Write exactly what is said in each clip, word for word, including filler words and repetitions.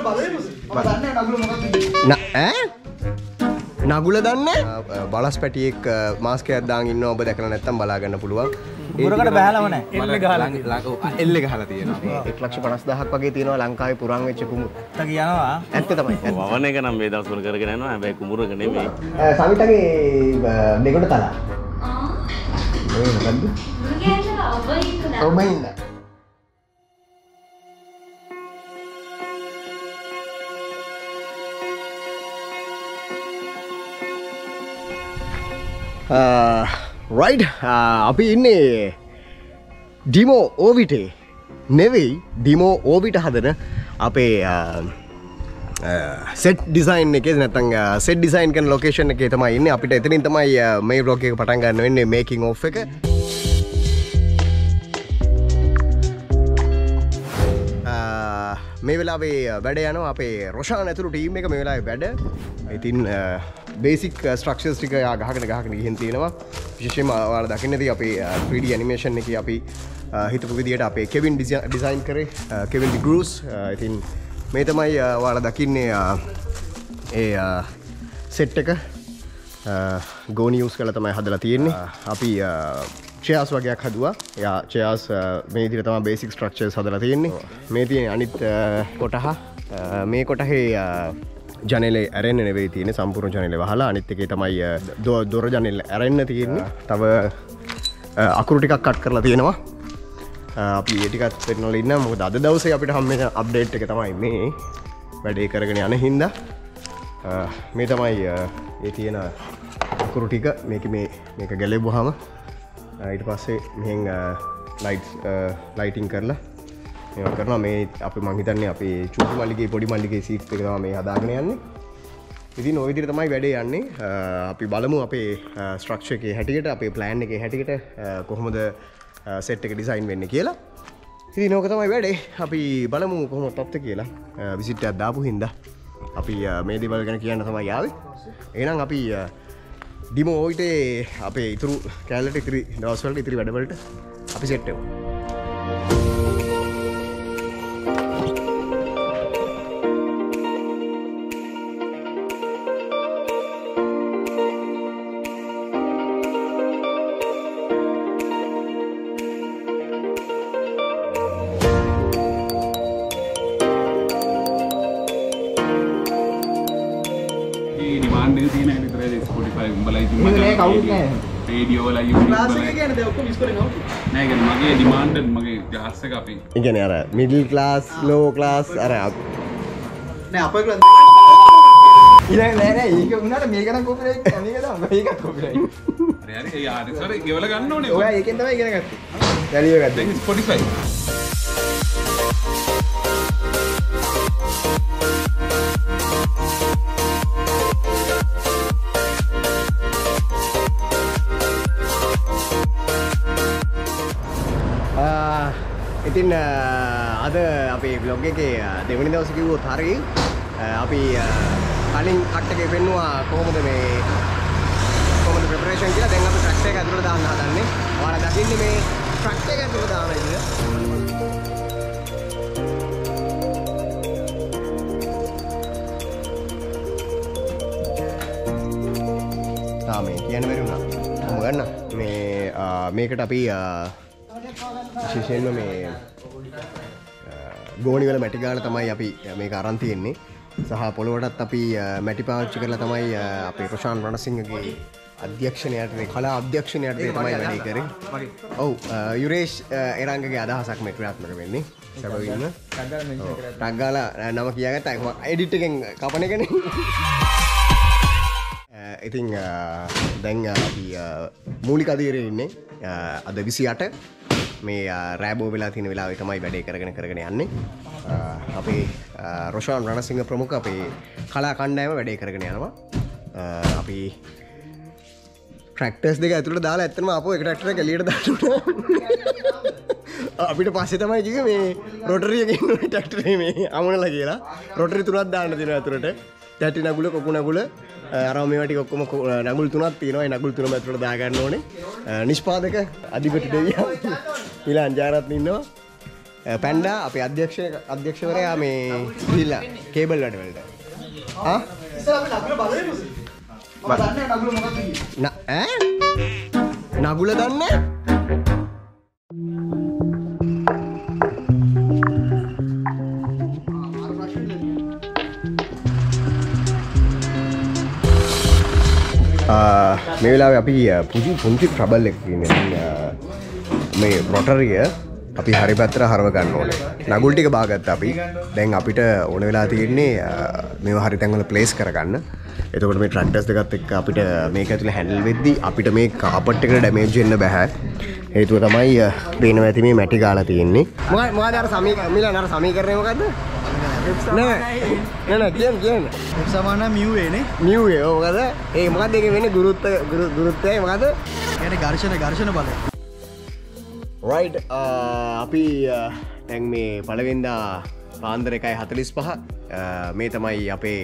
ඈ නගුල දන්නේ බලස් පැටියෙක් මාස්කයක් දාන් ඉන්නවා ඔබ දැකලා නැත්තම් බලා ගන්න පුළුවන්. පුරකට බහැලම නැහැ. එල්ල ගහලා එල්ල ගහලා තියෙනවා. එක ලක්ෂ පනස් දහසක් වගේ තියෙනවා ලංකාවේ පුරන් වෙච්ච කුමුරු. ත කියනවා. ඇත්ත තමයි. වවන එක නම් මේ දවස්වල කරගෙන යනවා. හැබැයි කුමුරක නෙමෙයි. සමිතගේ දෙකට තලා. ආ. ඒ මොකද්ද? ඔබ ඉන්න. රයිඩ් අපි ඉන්නේ ඩිමෝ ඕවිටේ නෙවෙයි ඩිමෝ ඕවිට හදන අපේ සෙට් ඩිසයින් එකේ නැත්නම් සෙට් ඩිසයින් කරන ලොකේෂන් එකේ තමයි ඉන්නේ. අපිට එතනින් තමයි මේ ව්ලොග් එක පටන් ගන්න වෙන්නේ මේකින් ඔෆ් එක. මේ වෙලාවේ වැඩ යනවා අපේ රොෂාන් ඇතුළු ටීම් එක මේ වෙලාවේ වැඩ. ඉතින් බේසික් ස්ට්‍රක්චර්ස් ටික ගහගෙන ගහගෙන ගිහින් තියෙනවා. විශේෂයෙන්ම ඔයාලා දකින්නදී අපේ three D animation එකේ අපි හිතපු විදියට අපේ කෙවින් ඩිසයින් කරේ කෙවින් ඩි ගෲස්. ඉතින් මේ තමයි ඔයාලා දකින්නේ ඒ සෙට් එක ගෝනි යූස් කරලා තමයි හදලා තියෙන්නේ. අපි චෙයාස් වගේක් හදුවා. යා චෙයාස් මේ විදිහට තමයි බේසික් ස්ට්‍රක්චර්ස් හදලා තියෙන්නේ. මේ තියෙන අනිත් කොටහ මේ කොටහේ ජනෙලේ ඇරෙන්න නෙවෙයි තියෙන්නේ. සම්පූර්ණ ජනෙලේ වහලා අනිත් එකේ තමයි දොර ජනෙල ඇරෙන්න තියෙන්නේ. තව අකුරු ටිකක් කට් කරලා තියෙනවා. අපි ඒ ටිකත් පෙන්නලා ඉන්නවා. මොකද අද දවසේ අපිට හම්බෙන අප්ඩේට් එක තමයි මේ වැඩේ කරගෙන යන හින්දා මේ තමයි ඒ තියෙන අකුරු ටික මේක මේ මේක ගැලෙවුවාම ඊට පස්සේ මෙහෙන් ලයිට්ස් ලයිටිං කරලා මේවා කරනවා. මේ අපි මං හිතන්නේ අපේ චූටි මල්ලිගේ පොඩි මල්ලිගේ සීට්ස් එක තමයි මේ හදාගෙන යන්නේ. ඉතින් ওই විදිහට තමයි වැඩේ යන්නේ. අපි බලමු අපේ ස්ට්‍රක්චර් එකේ හැටියට අපේ ප්ලෑන් එකේ හැටියට කොහොමද සෙට් එක ඩිසයින් වෙන්නේ කියලා. ඉතින් ඕක තමයි වැඩේ. අපි බලමු කොහොමද තත්ත්වය කියලා. විසිට් එකක් දාපු හින්දා අපි මේ දේවල් ගැන කියන්න තමයි ආවේ. එහෙනම් අපි ඩිමෝ ඕවිටේ අපේ ඉතුරු කැලලට ඉතිරි දවස්වලට ඉතිරි වැඩවලට අපි සෙට් වෙමු. රේඩියෝ වල YouTube ක්ලාස් එක කියන්නේ දැන් ඔක්කොම ඉස්කෝලේ නෝ නෑ ඒක මගේ ඩිමාන්ඩ් මගේ ජහස් එක අපි ඒ කියන්නේ අර මිඩල් ක්ලාස් ලෝ ක්ලාස් අර නෑ අපේ ක්ලාස් ඉතින් නෑ නෑ ඒක උනාට මේක නම් කොපිරයිට් මේක තමයි මේකත් කොපිරයිට් හරි හරි ඒ ආරේ සර් ගෙවල ගන්න ඕනේ ඔයා ඒකෙන් තමයි ඉගෙන ගත්තේ දැලියෝ ගත්තා දැන් Spotify ඉතින් අද අපේ බ්ලොග් එකේ දෙවෙනි දවසේ කිව්වොත් හරියි. අපි කලින් කට් එකේ පෙන්නුවා කොහොමද මේ කොහොමද ප්‍රෙපරේෂන් කියලා. දැන් අපි ට්‍රැක් එක ඇතුළට දාන්න හදන්නේ. ඔයාලා දකින්නේ මේ ට්‍රැක් එක ඇතුළට දාන විදිය. තා මේ කියන්න බැරි වුණා. මොකද ගන්න මේ මේකට අපි විශේෂයෙන්ම මේ ගෝණි වල මැටි ගාලා තමයි අපි මේක අරන් තියෙන්නේ. සහ පොළොවටත් අපි මැටි පාවිච්චි කරලා තමයි අපේ ප්‍රශාන්ත් රණසිංහගේ අධ්‍යක්ෂණයට කලා අධ්‍යක්ෂණයට තමයි වැඩේ කරේ. ඔව් යුරේෂ් එරංගගේ අදහසක් මේ ක්‍රියාත්මක වෙන්නේ. සැබවින්ම ටග් ගාලා නම කියාගත්තා. එඩිට් එකෙන් කපන එකනේ. ඉතින් දැන් අපි මූලික අධීරයේ ඉන්නේ. අද විසි අට මේ රෑබෝ වෙලා තියෙන වෙලාවේ තමයි වැඩේ කරගෙන කරගෙන යන්නේ. අපේ රොෂාන් රණසිංහ ප්‍රමුඛ අපේ කලා කණ්ඩායම වැඩේ කරගෙන යනවා. අපි ට්‍රැක්ටර්ස් දෙක ඇතුළට දාලා ඇත්තටම ආපහු එක ට්‍රැක්ටර් එක එළියට දාන්න උනා. අපිට පස්සේ තමයි කිව්වේ මේ රොටරි එකේ ඉන්න ට්‍රැක්ටරේ මේ අමුණලා කියලා. රොටරි තුනක් දාන්න දෙනවා ඇතුළට. තැටි නගුල කොකු නගුල අර මේවා ටික ඔක්කොම නගුල් තුනක් තියෙනවා. ඒ නගුල් තුනම ඇතුළට දා ගන්න ඕනේ. නිෂ්පාදක අධිපති දෙවියන් ඊළඟ ජාරත් ඉන්නවා. පැන්ඩා අපේ අධ්‍යක්ෂ අධ්‍යක්ෂවරයා මේ ගිහිල්ලා කේබල් වැඩ වලට. ආ? ඉස්සර අපි නගුල බලමු. මම දන්නේ නගුල මොකක්ද කියන්නේ. න ඈ? නගුල දන්නේ? මේ වෙලාවේ අපි පුංචි පුංචි ට්‍රබල් එකක් ඉන්නේ. මේ රොටරිය අපි හරි පැත්තට හරව ගන්න ඕනේ. නගුල් ටික බාගත්තා අපි. දැන් අපිට ඕන වෙලා තියෙන්නේ මේව හරි තැන්වල ප්ලේස් කරගන්න. එතකොට මේ ට්‍රැක්ටර්ස් දෙකත් එක්ක අපිට මේක ඇතුලේ හැන්ඩල් වෙද්දි අපිට මේ කාපට් එකට ඩැමේජ් වෙන්න බෑ. හේතුව තමයි පේනවා ඇති මේ මැටි ගාලා තියෙන්නේ. මොකද මොකද අර සමීකරණ මිලන් අර සමීකරණය මොකද්ද? නෑ නෑ නෑ කියන්න කියන්න. F සමාන mu a නේ. mu a ඔව් මොකද? ඒ මොකද්ද ඒකේ වෙන්නේ ගුරුත්ව ගුරුත්වයයි මොකද්ද? කියන්නේ ඝර්ෂණ ඝර්ෂණ බලය. right අපි දැන් මේ පළවෙනිදා පාන්දර එකයි හතළිස් පහ මේ තමයි අපේ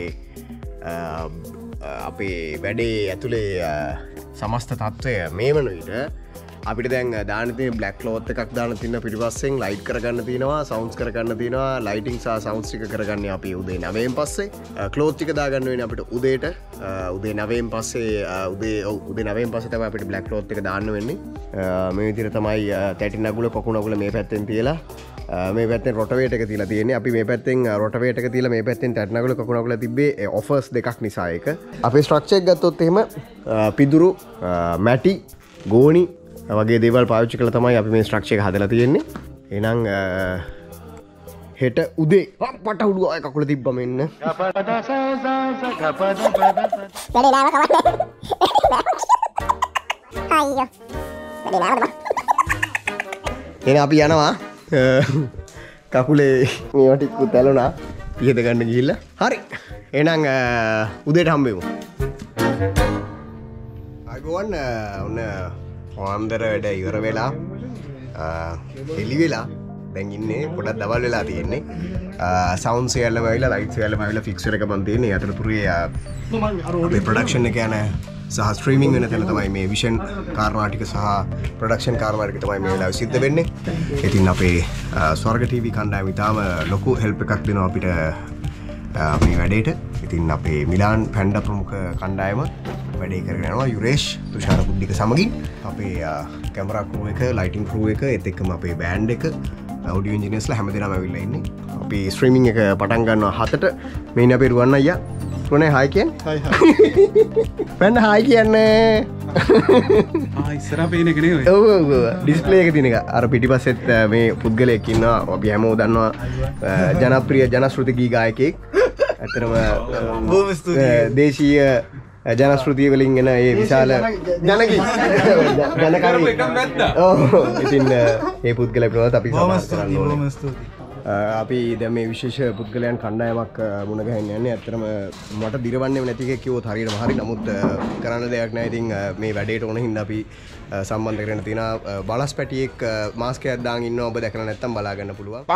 අපේ වැඩේ ඇතුලේ සමස්ත තත්ත්වය මේ වන විට අපිට දැන් දාන තියෙන බ්ලැක් ක්ලෝත් එකක් දාන තියෙන පිටිපස්සෙන් ලයිට් කරගන්න තියෙනවා සවුන්ඩ්ස් කරගන්න තියෙනවා ලයිටිං සහ සවුන්ඩ්ස් ටික කරගන්නේ අපි උදේ නවයෙන් පස්සේ ක්ලෝත් ටික දාගන්න වෙන්නේ අපිට උදේට උදේ නවයෙන් පස්සේ උදේ ඔව් උදේ නවයෙන් පස්සේ තමයි අපිට බ්ලැක් ක්ලෝත් එක දාන්න වෙන්නේ මේ විදිහට තමයි තැටි නගුල කොකුණ නගුල මේ පැත්තෙන් තියලා මේ පැත්තෙන් රොටවේට් එක තියලා තියෙන්නේ අපි මේ පැත්තෙන් රොටවේට් එක තියලා මේ පැත්තෙන් තැටි නගුල කොකුණ නගුල තිබ්බේ ඔෆර්ස් දෙකක් නිසා ඒක අපේ ස්ට්‍රක්චර් එක ගත්තොත් එහෙම පිදුරු මැටි ගෝණි වගේ දේවල් පාවිච්චි කරලා තමයි අපි මේ ස්ට්‍රක්චර් එක හදලා තියෙන්නේ. එහෙනම් හෙට උදේ පට උඩු ආය කකුල තිබ්බම එන්න. එහෙනම් අපි යනවා. කකුලේ මේවා ටිකක් තැලුණා. පිහද ගන්න ගිහිල්ලා. හරි. එහෙනම් උදේට හම්බෙමු. අයිබෝන් ඔන්න පාන්දර වැඩ ඉවර වෙලා එලි වෙලා දැන් ඉන්නේ පොඩක් දවල් වෙලා තියෙන්නේ සවුන්ඩ් සියල්ලම ඇවිල්ලා ලයිට් සියල්ලම ඇවිල්ලා ෆික්සර් එක මන් තියෙන්නේ අතරතුරේ අපේ ප්‍රොඩක්ෂන් එක යන සහ ස්ට්‍රීමින් වෙන තැන තමයි මේ විෂන් කාරණා ටික සහ ප්‍රොඩක්ෂන් කාරණා ටික තමයි මේ වෙලාවේ සිද්ධ වෙන්නේ. ඉතින් අපේ ස්වර්ග ටීවී කණ්ඩායම ඉතාලම ලොකු හෙල්ප් එකක් දෙනවා අපිට මේ වැඩේට. ඉතින් අපේ මිලාන් පැන්ඩා ප්‍රමුඛ කණ්ඩායම වැඩේ කරගෙන යනවා යුරේෂ් තුෂාර බුද්ධික සමගින් අපේ කැමරා ක්‍රූ එක ලයිටින් ක්‍රූ එක ඒත් එක්කම අපේ බෑන්ඩ් එක ඔඩියෝ ඉන්ජිනියර්ස්ලා හැමදේම ඇවිල්ලා ඉන්නේ. අපි ස්ට්‍රීමින් එක පටන් ගන්නවා හතට. මේ ඉන්නේ අපේ රුවන් අයියා. රුවනේ හායි කියන්නේ. Hi hi. පැන්න හායි කියන්නේ. ආ ඉස්සරහ පේන එක නේ ඔය. ඔව් ඔව් ඔව්. ඩිස්ප්ලේ එකේ තියෙන එක. අර පිටිපස්සෙත් මේ පුද්ගලයෙක් ඉන්නවා. අපි හැමෝම දන්නවා ජනප්‍රිය ජනශ්‍රුති ගී ගායකයෙක්. ඇත්තටම බොහොම ස්තුතියි. දේශීය ජනශ්‍රුතිය වලින් එන ඒ විශාල ජනකී ජනකාරී එකක් නැද්දා. ඔව් ඉතින් ඒ පුද්ගලයා ප්‍රවත් අපි සමාජ කරන්න ඕනේ. බොහොම ස්තුතියි. අපි දැන් මේ විශේෂ පුද්ගලයන් කණ්ඩායමක් මුණ ගැහෙන්න යන්නේ. ඇත්තටම මට දිරවන්නේ නැති එකක් කිව්වොත් හරියටම හරි. නමුත් කරන්න දෙයක් නැහැ. ඉතින් මේ වැඩේට ඕන හින්දා අපි සම්බන්ධ කරගෙන තියෙනවා. බලස් පැටියෙක් මාස්ක් එකක් දාන් ඉන්නවා. ඔබ දැකලා නැත්තම් බලා ගන්න පුළුවන්.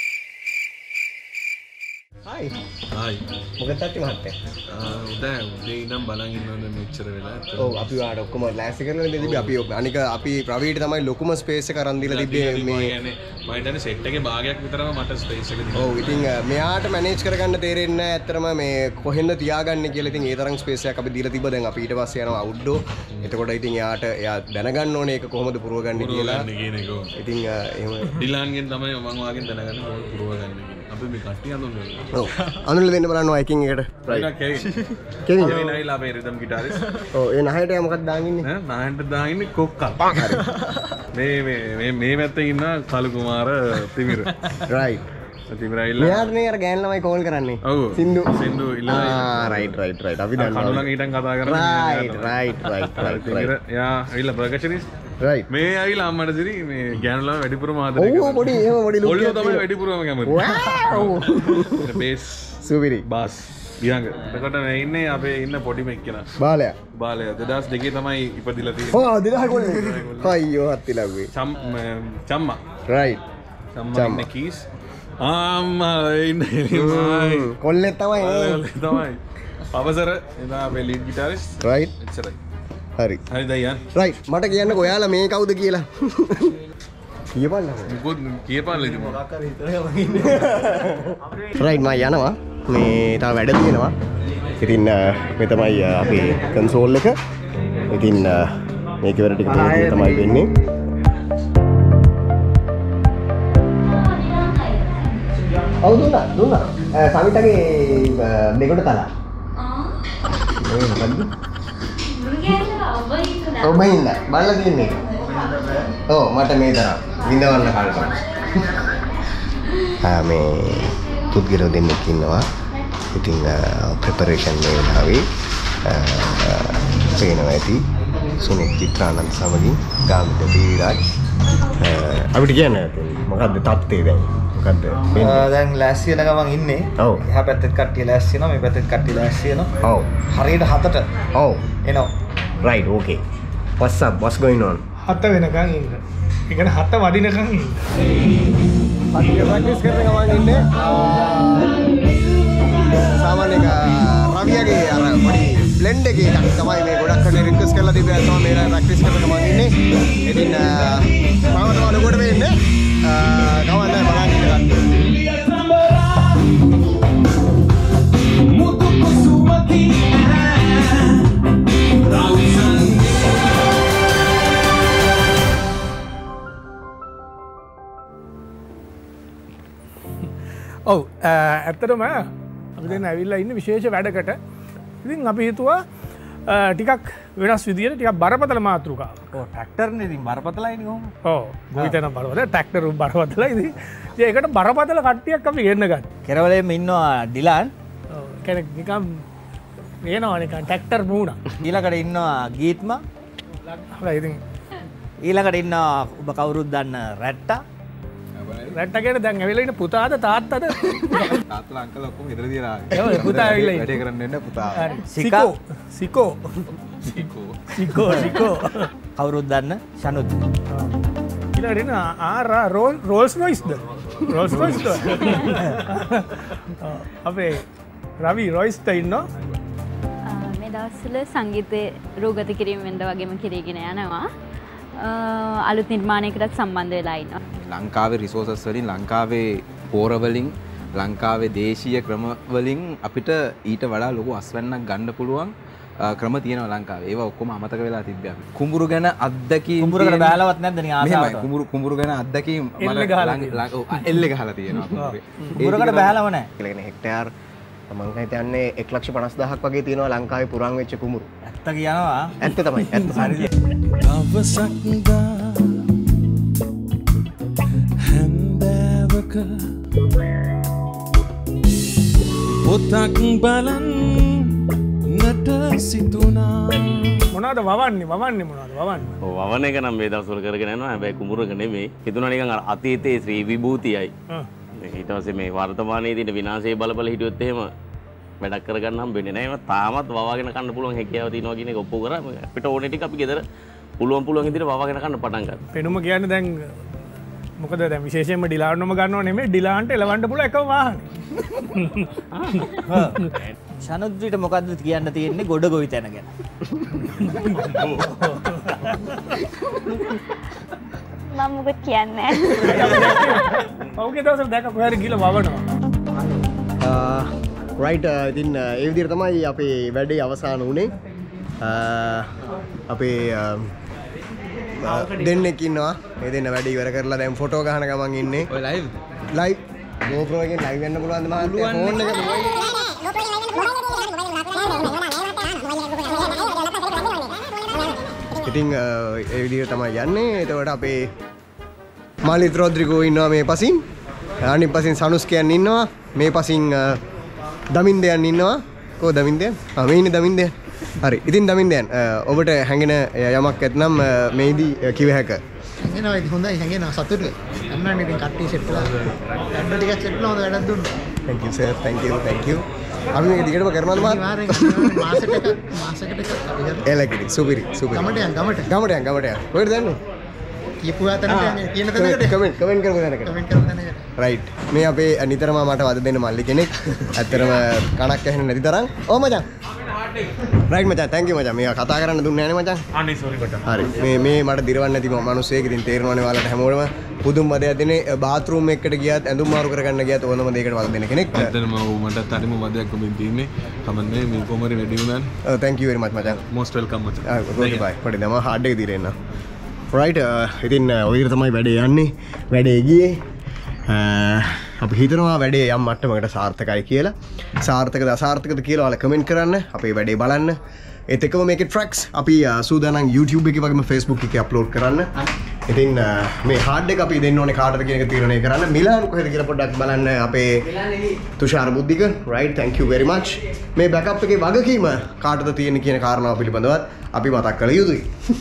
හායි. හායි. මොකද තත්ති මහත්තයා? උදේ උදේ ඉඳන් බලන් ඉන්නවනේ මෙච්චර වෙලා. ඔව් අපි වාට ඔක්කොම ලෑස්ති කරලා ඉඳිබි අපි අනික අපි ප්‍රවීට තමයි ලොකුම ස්පේස් එක අරන් දීලා තිබ්බේ මේ මම හිතන්නේ සෙට් එකේ භාගයක් විතරම මට ස්පේස් එක දීලා. ඔව් ඉතින් මෙයාට මැනේජ් කරගන්න තේරෙන්නේ නැහැ ඇත්තටම මේ කොහෙන්ද තියාගන්නේ කියලා. ඉතින් ඒ තරම් ස්පේස් එකක් අපි දීලා තිබ්බා. දැන් අපි ඊට පස්සේ යනවා අවුට්ඩෝ. එතකොට ඉතින් එයාට එයා දැනගන්න ඕනේ ඒක කොහොමද පුරවගන්නේ කියලා. ඉතින් එහෙම ඩිලාන්ගෙන් තමයි මම වාගෙන් දැනගන්න කොහොමද පුරවගන්නේ කියලා. අපි මේ කට්ටිය අඳුන්නේ. ඔව් අඳුනලා දෙන්න බලන්න වයිකින් එකට. රයිට්. කෙවින්. කෙවින්. කෙවින් ආයිලා අපේ රිද්ම් ගිටාරිස්. ඔව් ඒ නහයට මොකක්ද දාන් ඉන්නේ? ඈ නහයට දාන් ඉන්නේ කොක්කල්. හරි. මේ මේ මේ පැත්තේ ඉන්න කලු කුමාර තිමිර. රයිට්. තිමිර ආයිලා. මෙයාට නේ අර ගෑන් ළමයි කෝල් කරන්නේ. ඔව්. සින්දු. සින්දු ඉල්ලලා. ආ රයිට් රයිට් රයිට් අපි දන්නවා. කණු ළඟ හිටන් කතා කරන්නේ. Right right right right. Thimira යා ආයිලා බර්ගචරිස්. රයිට්. මේ ආයිලා අම්මට දිරි මේ ගෑනු ළමයි වැඩිපුරම ආදරය ඔව් පොඩි එහෙම පොඩි ලුක් ඔල්ලෝ තමයි වැඩිපුරම කැමති. වව්. බේස් සුවිරි. බාස්. දිහංග. එතකොට මේ ඉන්නේ අපේ ඉන්න පොඩිම එක්කෙනා. බාලයා. බාලය දෙදහස් දෙකේ තමයි ඉපදිලා තියෙන්නේ. ඔව් දෙදහස් කොල්ලේ. අයියෝ හත්ති ලග්වේ. චම් චම්මා. රයිට්. චම්මා ඉන්නේ කීස්. ආම්මා ඉන්නේ එලිමයි. කොල්ලේ තමයි නේ. තමයි. පවසර එදා අපේ ලීඩ් ගිටාරිස්. රයිට්. එච්චරයි. හරි. හරි දයන්. රයිට්. මට කියන්නකෝ ඔයාලා මේ කවුද කියලා. කියපල්ලා. මොකොත් කියපල්ලා ඉතින්. රයිට් මම යනවා. මේ තව වැඩ තියෙනවා. ඉතින් මේ තමයි අපේ කන්සෝල් එක. ඉතින් මේක වල ටික පොඩි තමයි වෙන්නේ. ඔව් දුන්නා දුන්නා. සමිතගේ දෙකට තලා. ආ. ඒ මොකද්ද? ඔබ ඉන්න බලලා තියන්නේ. ඔව් මට මේ තරම් විඳවන්න කල්පනා. ආ මේ පුද්ගලයෝ දෙන්නෙක් ඉන්නවා. ඉතින් ප්‍රෙපරේෂන් මේ වෙලාවේ පේනවා ඇති සුනිත් චිත්‍රානන්ද සමගින් ගාමිත බීරාජ් අපිට කියන්න මොකද්ද තත්ත්වය දැන් මොකද්ද දැන් ලෑස්ති වෙන ගමන් ඉන්නේ. ඔව්. එහා පැත්තේ කට්ටිය ලෑස්ති වෙනවා මේ පැත්තේ කට්ටිය ලෑස්ති වෙනවා. ඔව්. හරියට හතට. ඔව්. එනවා. right okay what's up what's going on හත වෙනකන් ඉන්න. ඒ කියන්නේ හත වදිනකන් ඉන්න. පටිය ප්‍රැක්ටිස් කරන ගමන් ඉන්නේ සාමාන්‍ය රවියගේ අර පොඩි බ්ලෙන්ඩ් එකේ එකක් තමයි මේ ගොඩක් කඩේ රික්වෙස්ට් කරලා තිබ්බා තමයි මේ ප්‍රැක්ටිස් කරන ගමන් ඉන්නේ. ඉතින් මම තමයි ලොකුවට වෙන්නේ. කවන්න බලන්න ඉන්න කට්ටිය. මුතු කුසුමති ඔව් ඇත්තටම අපි දැන් ඇවිල්ලා ඉන්නේ විශේෂ වැඩකට. ඉතින් අපි හිතුවා ටිකක් වෙනස් විදියට ටිකක් බරපතල මාතෘකාවක්. ඔව් ට්‍රැක්ටර්නේ ඉතින් බරපතලයිනේ කොහොම. ඔව් ගොවිතැන බරපතල ට්‍රැක්ටර් බරපතලයි ඉතින්. ඉතින් ඒකට බරපතල කට්ටියක් අපි ගෙන්න ගන්න. කෙරවලේම ඉන්නවා ඩිලාන්. ඔව් කෙනෙක් නිකන් එනවා නිකන් ට්‍රැක්ටර් මූණා. ඊළඟට ඉන්නවා ගීත්මා. හරි ඉතින් ඊළඟට ඉන්නවා ඔබ කවුරුත් දන්න රැට්ටා. රැට්ටා කියන්නේ දැන් ඇවිල්ලා ඉන්න පුතාද තාත්තද? තාත්තලා අංකල් ඔක්කොම ගෙදර තියලා ආවේ. ඔව් පුතා ඇවිල්ලා වැඩේ කරන්න එන්න පුතා. හරි. සිකෝ සිකෝ සීකෝ. සිකෝ සිකෝ කවුරුත් දන්න ෂනුත්. ඊළඟට එන ආර් රෝල්ස් රොයිස්ද? රෝල්ස් රොයිස්ද? අපේ රවි රොයිස්ට ඉන්නවා. මේ දවස්වල සංගීතයේ රූගත කිරීම වෙනද වගේම කිරීගෙන යනවා. අලුත් නිර්මාණයකටත් සම්බන්ධ වෙලා ඉන්නවා. ලංකාවේ රිසෝසස් වලින් ලංකාවේ පෝර වලින් ලංකාවේ දේශීය ක්‍රම වලින් අපිට ඊට වඩා ලොකු අස්වැන්නක් ගන්න පුළුවන් ක්‍රම තියෙනවා ලංකාවේ. ඒවා ඔක්කොම අමතක වෙලා තිබ්බා. කුඹුරු ගැන අත්දැකීම් කුඹුරකට බෑලවත් නැද්ද නේ ආසාවට? මෙහෙමයි කුඹුරු කුඹුරු ගැන අත්දැකීම් එල්ලේ ගහලා එල්ලේ ගහලා තියෙනවා කුඹුරේ. කුඹුරකට බෑලව නැහැ. කියලා කියන හෙක්ටයාර් මම හිතන්නේ එක ලක්ෂ පනස් දහසක් වගේ තියෙනවා ලංකාවේ පුරාන් වෙච්ච කුඹුරු. ඇත්ත කියනවා. ඇත්ත තමයි ඇත්ත හරියට. දවසක්දා හැන්දෑවක පොතක් බලන්නට සිතුනා. මොනවද වවන්නේ වවන්නේ මොනවද වවන්නේ? ඔව් වවන එක නම් මේ දවස්වල කරගෙන යනවා. හැබැයි කුඹුරක නෙමෙයි. හිතුණා නිකන් අර අතීතයේ ශ්‍රී විභූතියයි. ඊට පස්සේ මේ වර්තමානයේ තියෙන විනාශය බල බල හිටියොත් එහෙම වැඩක් කරගන්න හම්බෙන්නේ නැහැ. ඒවා තාමත් වවාගෙන කන්න පුළුවන් හැකියාව තියෙනවා කියන එක ඔප්පු කරා. අපිට ඕනේ ටික අපි ගෙදර පුළුවන් පුළුවන් විදිහට වවාගෙන කන්න පටන් ගත්තා. පෙනුම කියන්නේ දැන් මොකද දැන් විශේෂයෙන්ම ඩිලාන්නම ගන්නව නෙමෙයි ඩිලාන්ට එලවන්න පුළුවන් එකම වාහනේ. ෂනුද්විට මොකද්ද කියන්න තියෙන්නේ ගොඩ ගොවිතැන ගැන? මම මොකද කියන්නේ ඔව්ගේ දවසට දැක්ක කොහරි ගිහලා වවනවා. රයිට් ඉතින් ඒ විදිහට තමයි අපේ වැඩේ අවසන් වුණේ. අපේ දෙන්නෙක් ඉන්නවා. ඒ දෙන්න වැඩ ඉවර කරලා දැන් ෆොටෝ ගහන ගමන් ඉන්නේ. ඔය ලයිව් ලයිව් GoPro එකෙන් ලයිව් වෙන්න පුළුවන්ද මහත්තයා? ෆෝන් එක ඉතින් ඒ විදිහට තමයි යන්නේ. එතකොට අපේ මාලිත් රොද්රිගෝ ඉන්නවා මේ පසින්. අනිත් පසින් සනුස්කයන් ඉන්නවා. මේ පසින් දමින්දයන් ඉන්නවා. කො දමින්දයන්? ආ මේ ඉන්නේ දමින්දයන්. හරි. ඉතින් දමින්දයන් ඔබට හැඟෙන යමක් ඇතනම් මේදී කිව හැක. හැඟෙනවා ඉතින් හොඳයි හැඟෙනවා සතුටුයි. අම්මා ඉතින් කට්ටිය සෙට් වෙලා. වැඩ ටිකක් සෙට් වෙලා හොඳ වැඩක් දුන්නා. thank you sir thank you thank you. අපි මේක දිගටම කරනවද මහත්තයා? මාසෙට එකක් මාසෙකට එකක් අපි කරනවා. එලකිරි සුපිරි සුපිරි. ගමට යන් ගමට. ගමට යන් ගමට යන්. කොහෙද දන්නේ? කියපු ආතනට යන්නේ කියන තැනකට. කමෙන්ට් කමෙන්ට් කරපු තැනකට. කමෙන්ට් කරපු තැනකට. රයිට්. මේ අපේ නිතරම මට වද දෙන්න මල්ලි කෙනෙක්. ඇත්තටම කණක් ඇහෙන්නේ නැති තරම්. ඔව් මචං. රයිට් මචං thank you මචං. මේවා කතා කරන්න දුන්නේ නැහැ නේ මචං. අනේ sorry මචං. හරි. මේ මේ මට දිරවන්නේ නැති මිනිස්සෙක් ඉතින් තේරෙනවනේ ඔයාලට හැමෝටම පුදුම මදයක් දෙනේ බාත්රූම් එකකට ගියත් ඇඳුම් මාරු කරගන්න ගියත් ඕනම දෙයකට වද දෙන කෙනෙක්. ඇත්තටම මටත් හරිම මදයක් ඔබෙන් තියෙන්නේ. කමන්නේ මේ කොමරි වැඩි වුණානේ. thank you very much මචං. most welcome මචං. okay bye. පොඩි දම හાર્ඩ් එක දිරෙන්න. right ඉතින් ඔය විදිහට තමයි වැඩේ යන්නේ. වැඩේ ගියේ. අපි හිතනවා වැඩේ යම් මට්ටමකට සාර්ථකයි කියලා. සාර්ථකද අසාර්ථකද කියලා ඔයාලා කමෙන්ට් කරන්න. අපේ වැඩේ බලන්න. ඒත් එක්කම මේකේ ට්‍රැක්ස් අපි සූදානම් YouTube එකේ වගේම Facebook එකේ අප්ලෝඩ් කරන්න. ඉතින් මේ හાર્ඩ් එක අපි දෙන්න ඕනේ කාටද කියන එක තීරණය කරන්න. මිලාන් කොහෙද කියලා පොඩ්ඩක් බලන්න අපේ Thushara Buddhika. right thank you very much. මේ බෑකප් එකේ වගකීම කාටද තියෙන්නේ කියන කාරණාව පිළිබඳවත් අපි මතක් කළ යුතුයි.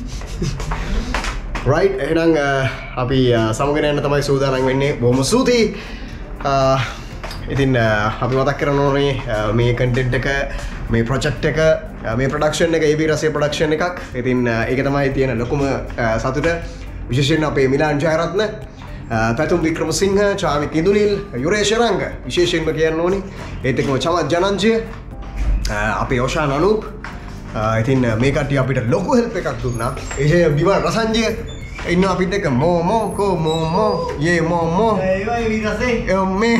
right එහෙනම් අපි සමගන යන්න තමයි සූදානම් වෙන්නේ. බොහොම ස්තුතියි. ඉතින් අපි මතක් කරන්න ඕනේ මේ කන්ටෙන්ට් එක මේ ප්‍රොජෙක්ට් එක මේ ප්‍රොඩක්ෂන් එක A B රසය ප්‍රොඩක්ෂන් එකක්. ඉතින් ඒක තමයි තියෙන ලොකුම සතුට. විශේෂයෙන් අපේ මිලාන් ජයරත්න, පැතුම් වික්‍රමසිංහ, චාමික ඉඳුනිල්, යුරේෂ් රංග විශේෂයෙන්ම කියන්න ඕනේ. ඒත් එක්කම චමත් ජනන්ජය, අපේ ඔෂාන් අනූප්. ඉතින් මේ කට්ටිය අපිට ලොකු හෙල්ප් එකක් දුන්නා. ඒ බිමල් රසංජය ඉන්න අපිට එක මෝ මෝ කෝ මෝ මෝ යේ මෝ මෝ ඒවයි විරසේ එම්මේ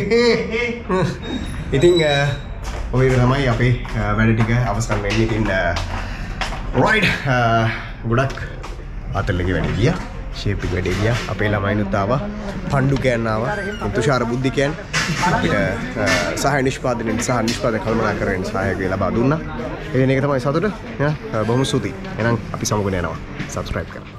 ඉතින් ඔය තමයි අපේ වැඩ ටික අවසන් වෙන්නේ. ඉතින් රයිට් ගොඩක් අතල්ලගේ වැඩ ගියා. ෂේප් එක වැඩ ගියා. අපේ ළමයිනුත් ආවා. පණ්ඩු කෑන් ආවා. තුෂාර බුද්ධිකයන් අපිට සහාය නිෂ්පාදනයෙන් සහ නිෂ්පාදන කළමනාකරණයෙන් සහායය ලබා දුන්නා. එදින එක තමයි සතුට. බොහොම ස්තුතියි. එහෙනම් අපි සමගන යනවා. subscribe කරන්න.